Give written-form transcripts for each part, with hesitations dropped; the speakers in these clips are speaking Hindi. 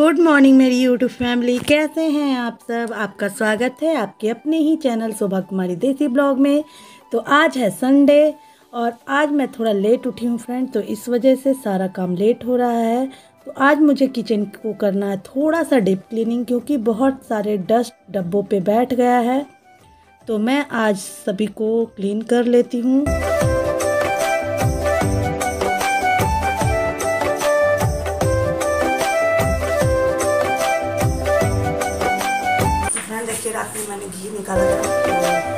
गुड मॉर्निंग मेरी यूट्यूब फैमिली, कैसे हैं आप सब। आपका स्वागत है आपके अपने ही चैनल शोभा कुमारी देसी ब्लॉग में। तो आज है संडे और आज मैं थोड़ा लेट उठी हूँ फ्रेंड, तो इस वजह से सारा काम लेट हो रहा है। तो आज मुझे किचन को करना है थोड़ा सा डीप क्लीनिंग, क्योंकि बहुत सारे डस्ट डब्बों पे बैठ गया है। तो मैं आज सभी को क्लीन कर लेती हूँ। देखिए रात में मैंने घी निकाला था।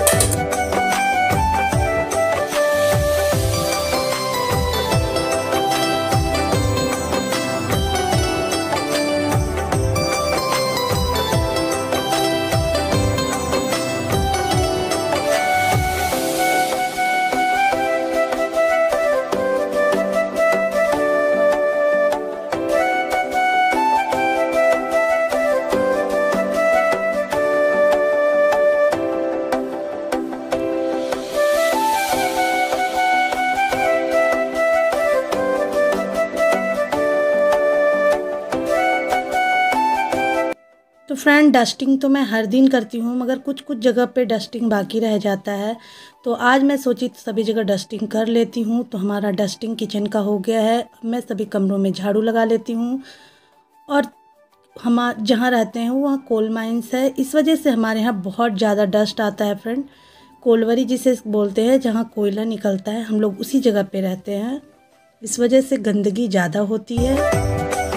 तो फ्रेंड डस्टिंग तो मैं हर दिन करती हूँ, मगर कुछ कुछ जगह पे डस्टिंग बाकी रह जाता है। तो आज मैं सोची सभी जगह डस्टिंग कर लेती हूँ। तो हमारा डस्टिंग किचन का हो गया है। मैं सभी कमरों में झाड़ू लगा लेती हूँ। और हम जहाँ रहते हैं वहाँ कोल माइंस है, इस वजह से हमारे यहाँ बहुत ज़्यादा डस्ट आता है फ्रेंड। कोलवरी जिसे बोलते हैं, जहाँ कोयला निकलता है, हम लोग उसी जगह पे रहते हैं। इस वजह से गंदगी ज़्यादा होती है।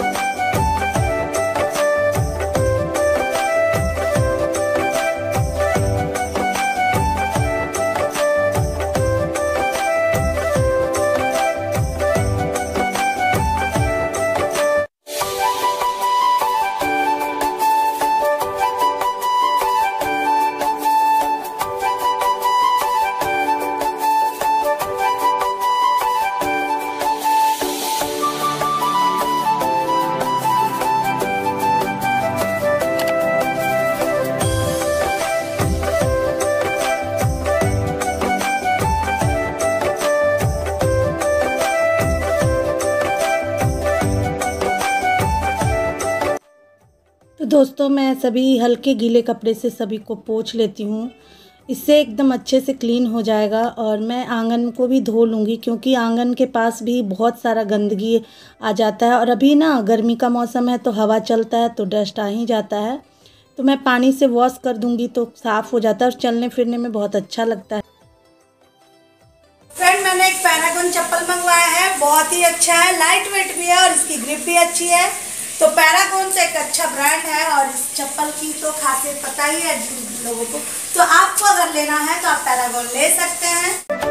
तो दोस्तों मैं सभी हल्के गीले कपड़े से सभी को पोंछ लेती हूँ। इससे एकदम अच्छे से क्लीन हो जाएगा। और मैं आंगन को भी धो लूँगी, क्योंकि आंगन के पास भी बहुत सारा गंदगी आ जाता है। और अभी ना गर्मी का मौसम है, तो हवा चलता है तो डस्ट आ ही जाता है। तो मैं पानी से वॉश कर दूँगी तो साफ़ हो जाता है और चलने फिरने में बहुत अच्छा लगता है। फ्रेंड मैंने एक पैरागॉन चप्पल मंगवाया है, बहुत ही अच्छा है, लाइट वेट भी है और इसकी ग्रिप भी अच्छी है। तो पैरागॉन से एक अच्छा ब्रांड है और इस चप्पल की तो खासियत पता ही है जिन लोगों को। तो आपको अगर लेना है तो आप पैरागॉन ले सकते हैं।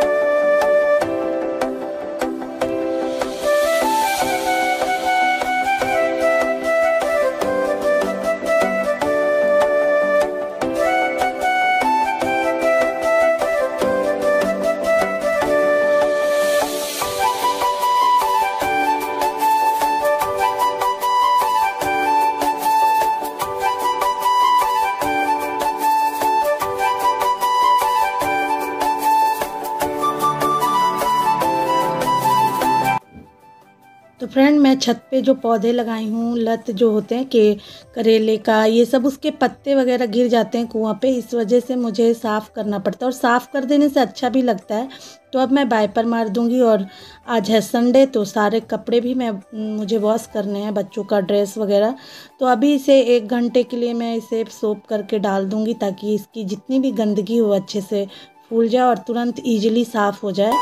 तो फ्रेंड मैं छत पे जो पौधे लगाई हूँ, लत जो होते हैं कि करेले का, ये सब उसके पत्ते वगैरह गिर जाते हैं कुआं पे, इस वजह से मुझे साफ़ करना पड़ता है। और साफ़ कर देने से अच्छा भी लगता है। तो अब मैं वाइपर मार दूँगी। और आज है संडे, तो सारे कपड़े भी मुझे वॉश करने हैं, बच्चों का ड्रेस वगैरह। तो अभी इसे 1 घंटे के लिए मैं इसे सोप करके डाल दूँगी, ताकि इसकी जितनी भी गंदगी हो अच्छे से फूल जाए और तुरंत ईजिली साफ़ हो जाए।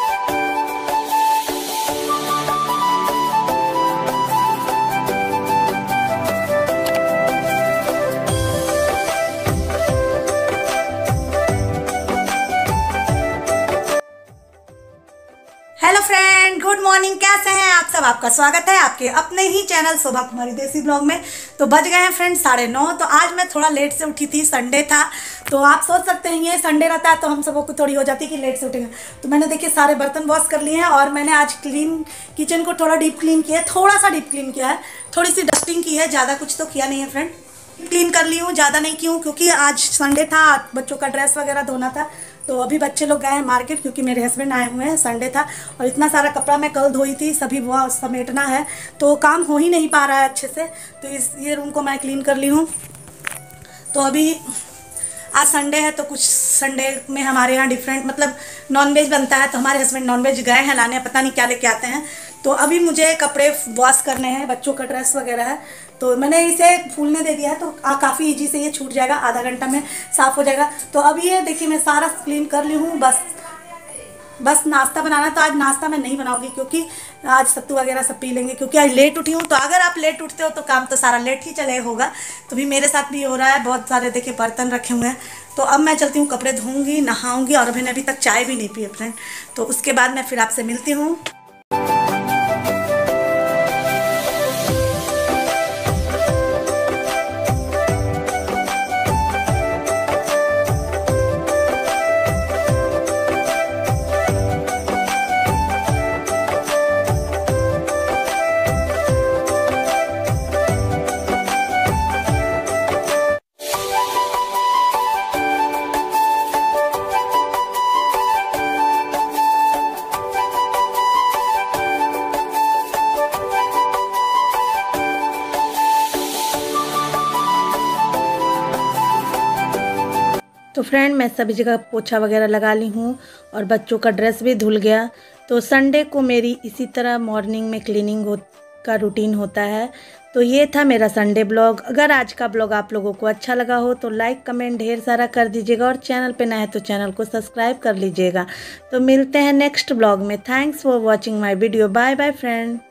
हेलो फ्रेंड, गुड मॉर्निंग, कैसे हैं आप सब। आपका स्वागत है आपके अपने ही चैनल शोभा कुमारी देसी ब्लॉग में। तो बज गए हैं फ्रेंड 9:30। तो आज मैं थोड़ा लेट से उठी थी, संडे था। तो आप सोच सकते हैं ये संडे रहता है तो हम सबको थोड़ी हो जाती है कि लेट से उठेंगे। तो मैंने देखिए सारे बर्तन वॉश कर लिए हैं और मैंने आज किचन को थोड़ा डीप क्लीन किया है, थोड़ा सा डीप क्लीन किया है, थोड़ी सी डस्टिंग की है, ज़्यादा कुछ तो किया नहीं है फ्रेंड। क्लीन कर ली हूँ, ज़्यादा नहीं की हूँ क्योंकि आज संडे था, बच्चों का ड्रेस वगैरह धोना था। तो अभी बच्चे लोग गए हैं मार्केट क्योंकि मेरे हस्बैंड आए हुए हैं, संडे था। और इतना सारा कपड़ा मैं कल धोई थी, सभी वो समेटना है, तो काम हो ही नहीं पा रहा है अच्छे से। तो ये रूम को मैं क्लीन कर ली हूँ। तो अभी आज संडे है, तो कुछ संडे में हमारे यहाँ डिफरेंट मतलब नॉनवेज बनता है। तो हमारे हस्बैंड नॉनवेज गए हैं लाने, पता नहीं क्या लेके आते हैं। तो अभी मुझे कपड़े वॉश करने हैं, बच्चों का ड्रेस वगैरह है। तो मैंने इसे फूलने दे दिया है, तो काफ़ी इजी से ये छूट जाएगा, आधा घंटा में साफ़ हो जाएगा। तो अभी ये देखिए मैं सारा क्लीन कर ली हूँ। बस नाश्ता बनाना। तो आज नाश्ता मैं नहीं बनाऊंगी क्योंकि आज सत्तू वगैरह सब पी लेंगे, क्योंकि आज लेट उठी हूँ। तो अगर आप लेट उठते हो तो काम तो सारा लेट ही चले होगा। तो भी मेरे साथ भी हो रहा है, बहुत सारे देखिए बर्तन रखे हुए हैं। तो अब मैं चलती हूँ, कपड़े धोऊंगी, नहाऊंगी। और अभी तक चाय भी नहीं पी है फ्रेंड। तो उसके बाद मैं फिर आपसे मिलती हूँ। तो फ्रेंड मैं सभी जगह पोछा वगैरह लगा ली हूँ और बच्चों का ड्रेस भी धुल गया। तो संडे को मेरी इसी तरह मॉर्निंग में क्लीनिंग का रूटीन होता है। तो ये था मेरा संडे ब्लॉग। अगर आज का ब्लॉग आप लोगों को अच्छा लगा हो तो लाइक कमेंट ढेर सारा कर दीजिएगा, और चैनल पे नए हैं तो चैनल को सब्सक्राइब कर लीजिएगा। तो मिलते हैं नेक्स्ट ब्लॉग में। Thanks for watching my video. Bye bye friend.